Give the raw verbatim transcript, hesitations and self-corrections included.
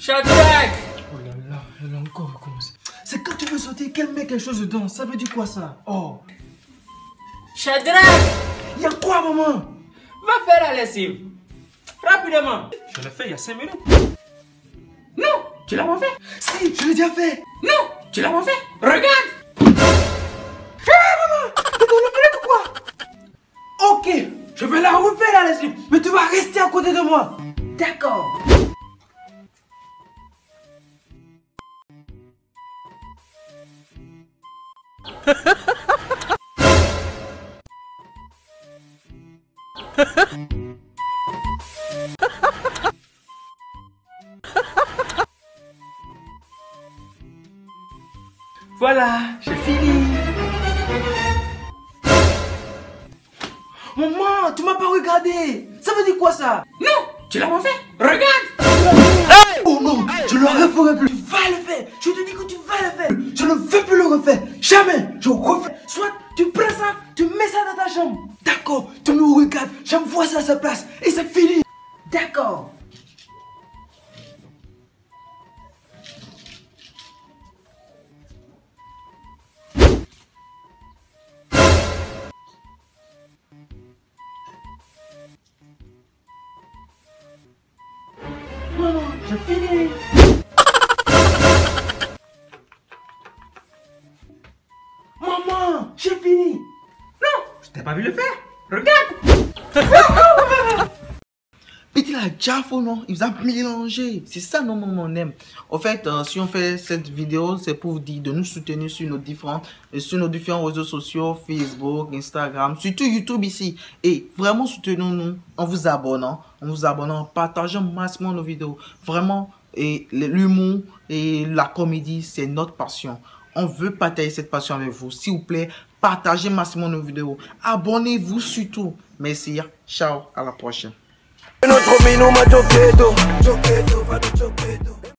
Shadrach! Oh là là, elle a encore recommencé. C'est quand tu veux sauter qu'elle met quelque chose dedans. Ça veut dire quoi ça? Oh. Shadrach! Y'a quoi, maman? Va faire la lessive. Rapidement. Je l'ai fait il y a cinq minutes. Non, tu l'as pas fait. Si, je l'ai déjà fait. Non, tu l'as pas fait. Regarde. Fais, maman. T'es dans le minute ou quoi? Ok, je vais la refaire la lessive. Mais tu vas rester à côté de moi. D'accord. Voilà, j'ai fini. Maman, tu m'as pas regardé. Ça veut dire quoi ça? Non, tu l'as pas fait. Regarde. Hey! Oh non, je le referai plus. Tu vas le faire. Je te dis que tu vas le faire. Je ne veux plus le refaire. Jamais. Je refais. Soit tu prends ça, tu mets ça dans ta chambre. D'accord, tu me regardes. J'envoie ça à sa place. Et c'est fini. D'accord. Maman, j'ai fini. Maman, j'ai fini. Non, je t'ai pas vu le faire. Regarde. Petit la Jafo, non, il vous a mélangé. C'est ça, non, maman, on aime. En fait, euh, si on fait cette vidéo, c'est pour vous dire de nous soutenir sur nos différentes, sur nos différents réseaux sociaux, Facebook, Instagram, surtout YouTube ici. Et vraiment, soutenons-nous en vous abonnant, en vous abonnant, en partageant massivement nos vidéos. Vraiment, et l'humour et la comédie, c'est notre passion. On veut partager cette passion avec vous. S'il vous plaît, partagez massivement nos vidéos. Abonnez-vous surtout. Merci. Ciao. À la prochaine. Notre mino ma giocheto, giocheto, vado giocheto.